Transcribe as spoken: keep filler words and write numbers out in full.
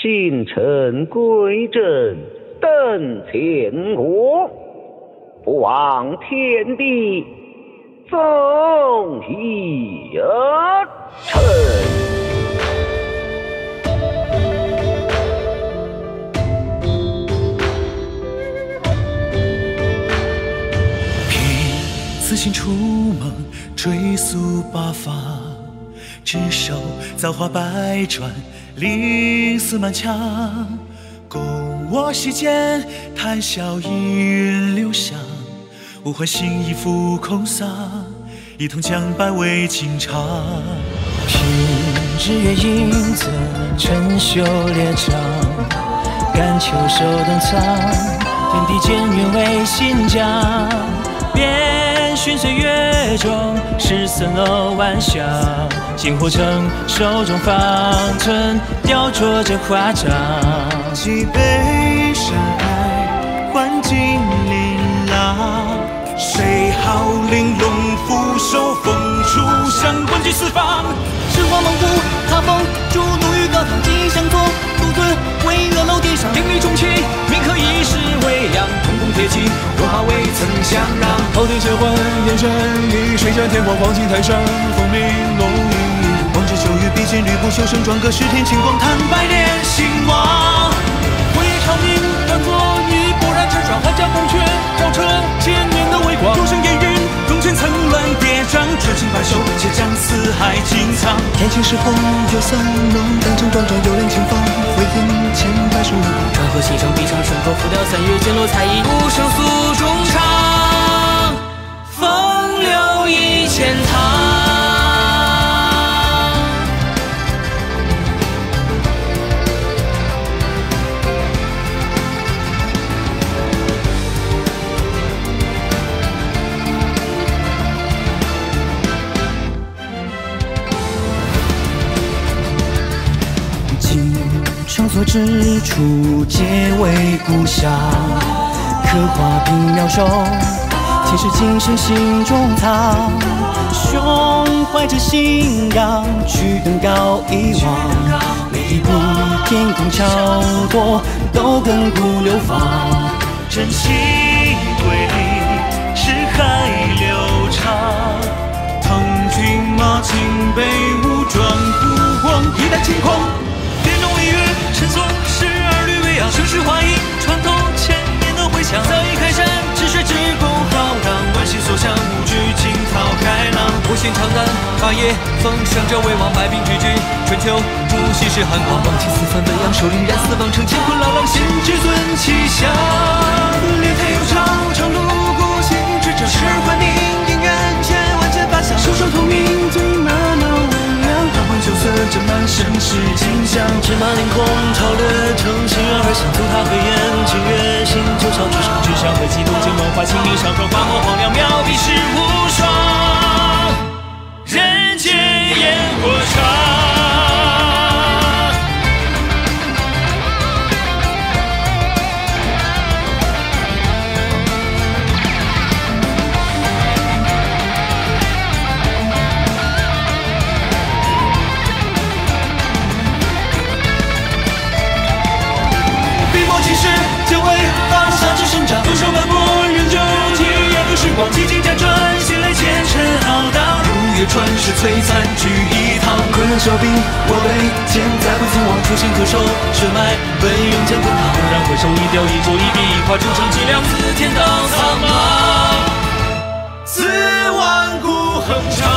星辰归正，登天国，不枉天地纵一程。 此心出梦，追溯八方，执手造化百转，灵丝满腔。共我席间，谈笑一云流香。无悔心意付空桑，一同将百味情长。 凭日月映泽，春秋列张，甘求寿登苍，天地间愿为新疆。遍寻岁月中，十三楼晚香，萤火城手中方寸，雕琢着华章。 几杯山海，换金琳琅。谁号玲珑俯首，风出山，冠居四方。 神话蒙古，踏风，逐鹿于高堂，吉祥坐，独尊巍峨楼殿上。鼎力重器，铭刻一世伟扬。铜弓铁骑，文化未曾相让。 昊天切换，眼神以水战天荒，黄金泰山，风鸣龙吟。 望之秋雨，笔尖吕布，修身壮歌，十天清光，叹百年兴亡。 辉夜长鸣，端坐一波然沉爽，汉家宫阙，照彻千年的微光。 有生烟云，龙泉层峦叠嶂，传情百首，且将四海尽藏。 天青石红，酒色浓，丹城壮壮，幽灵清芳，回音千百首流光。川河西上，碧上顺口，浮雕三月，剑落彩衣，无声诉衷肠，风流一千堂。创作之处，皆为故乡。刻画并描手，前世今生心中藏。胸怀着信仰，去登高一望。每一步天空桥多，都亘古流芳。 真情瑰丽，是海流长。腾骏马，金杯武装孤光，一代轻狂。陈颂十二缕微扬，盛世华音，穿透千年的回响。早已开山，治水之功浩荡，万心所向，无惧惊涛骇浪。无限长丹，霸业奉上着威望，百兵俱举，春秋不息是寒光。望气四方的扬，手凛然四方城，乾坤朗朗，心之尊气象。列台悠长，长路孤行之者，十二环宁，应元千万千八响。手手透明，醉马马微凉，二环酒色，斟满盛世景象。 芝麻凌空，超掠城，心愿而向，足踏飞燕，清月行，九霄之上，只想和激动金文化，清明上霜，花火荒凉，妙笔是无双，人间烟火长。左手漫步，人就体验个时光，几经辗转，心累前尘浩荡。如月穿石璀璨，聚一堂。困难手臂，我辈剑再不曾忘，初心恪守，血脉奔涌江滚烫。蓦然回首，一雕一琢一笔一画，铸成脊梁，自天道苍茫，自万古恒长。